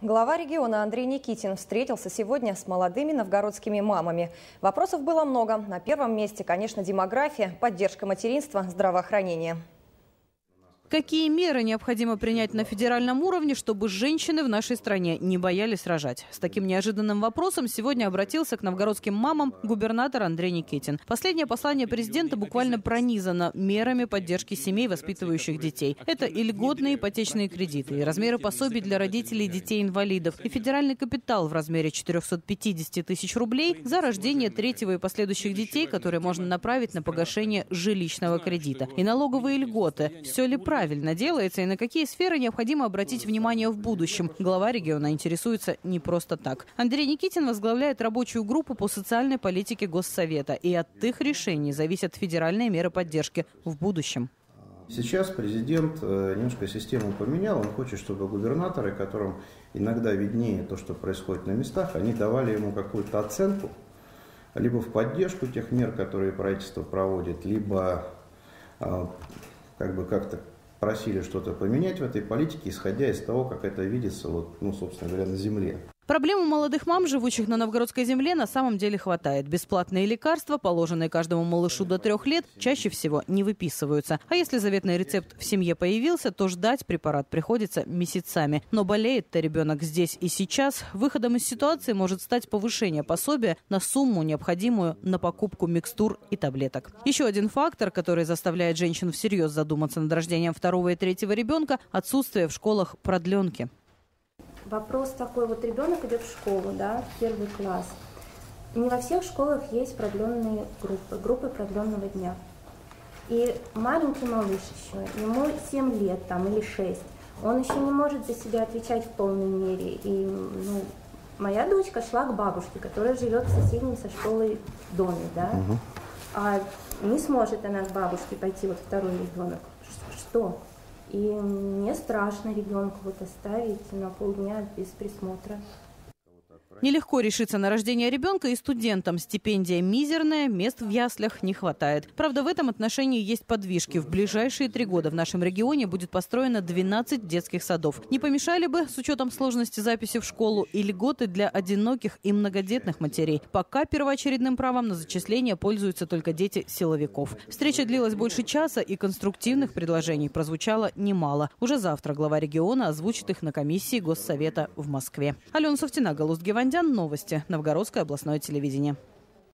Глава региона Андрей Никитин встретился сегодня с молодыми новгородскими мамами. Вопросов было много. На первом месте, конечно, демография, поддержка материнства, здравоохранение. Какие меры необходимо принять на федеральном уровне, чтобы женщины в нашей стране не боялись рожать? С таким неожиданным вопросом сегодня обратился к новгородским мамам губернатор Андрей Никитин. Последнее послание президента буквально пронизано мерами поддержки семей, воспитывающих детей. Это и льготные ипотечные кредиты, и размеры пособий для родителей детей-инвалидов, и федеральный капитал в размере 450 тысяч рублей за рождение третьего и последующих детей, которые можно направить на погашение жилищного кредита, и налоговые льготы. Все ли правильно делается и на какие сферы необходимо обратить внимание в будущем? Глава региона интересуется не просто так. Андрей Никитин возглавляет рабочую группу по социальной политике Госсовета, и от их решений зависят федеральные меры поддержки в будущем. Сейчас президент немножко систему поменял. Он хочет, чтобы губернаторы, которым иногда виднее то, что происходит на местах, они давали ему какую-то оценку, либо в поддержку тех мер, которые правительство проводит, либо как-то просили что-то поменять в этой политике, исходя из того, как это видится, собственно говоря, на земле. Проблем у молодых мам, живущих на новгородской земле, на самом деле хватает. Бесплатные лекарства, положенные каждому малышу до 3 лет, чаще всего не выписываются. А если заветный рецепт в семье появился, то ждать препарат приходится месяцами. Но болеет-то ребенок здесь и сейчас. Выходом из ситуации может стать повышение пособия на сумму, необходимую на покупку микстур и таблеток. Еще один фактор, который заставляет женщин всерьез задуматься над рождением 2-го и 3-го ребенка – отсутствие в школах продленки. Вопрос такой, ребенок идет в школу, да, в 1 класс. Не во всех школах есть продленные группы продленного дня. И маленький малыш еще, ему 7 лет или 6, он еще не может за себя отвечать в полной мере. И моя дочка шла к бабушке, которая живет в соседнем со школой доме, да, а не сможет она к бабушке пойти, 2-й ребенок. Что? И мне страшно ребенка оставить на полдня без присмотра. Нелегко решиться на рождение ребенка и студентам. Стипендия мизерная, мест в яслях не хватает. Правда, в этом отношении есть подвижки. В ближайшие 3 года в нашем регионе будет построено 12 детских садов. Не помешали бы, с учетом сложности записи в школу, и льготы для одиноких и многодетных матерей. Пока первоочередным правом на зачисление пользуются только дети силовиков. Встреча длилась больше часа, и конструктивных предложений прозвучало немало. Уже завтра глава региона озвучит их на комиссии Госсовета в Москве. Алена Суфтина, Галуст Гевандян, новости. Новгородское областное телевидение.